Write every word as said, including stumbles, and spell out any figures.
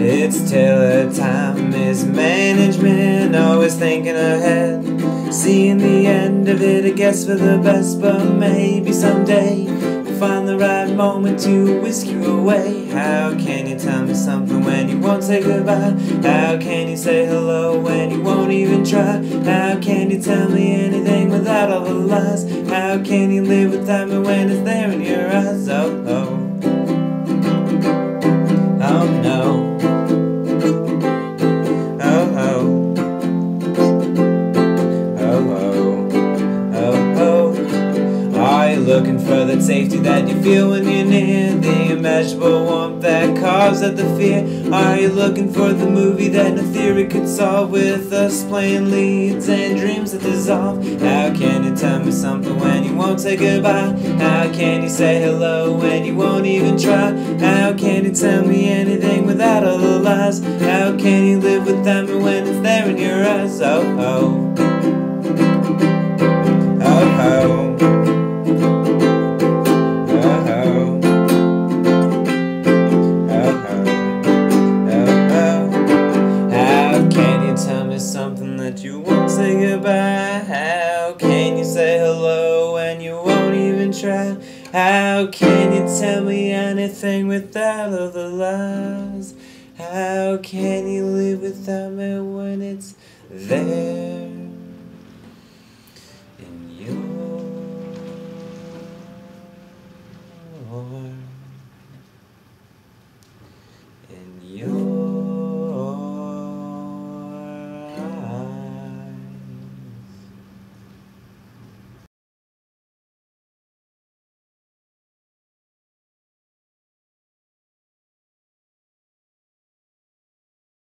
It's Taylor time, mismanagement, always thinking ahead, seeing the end of it, I guess for the best. But maybe someday we'll find the right moment to whisk you away. How can you tell me something when you won't say goodbye? How can you say hello when you won't even try? How can you tell me anything without all the lies? How can you live without me when it's there in your eyes? Oh, oh, oh no. Looking for that safety that you feel when you're near, the immeasurable warmth that carves at the fear. Are you looking for the movie that no theory could solve, with us playing leads and dreams that dissolve? How can you tell me something when you won't say goodbye? How can you say hello when you won't even try? How can you tell me anything without all the lies? How can you live without me when it's there in your eyes? Oh, oh, oh, oh. Something that you won't say goodbye. How can you say hello when you won't even try? How can you tell me anything without all the lies? How can you live without me when it's there in your in your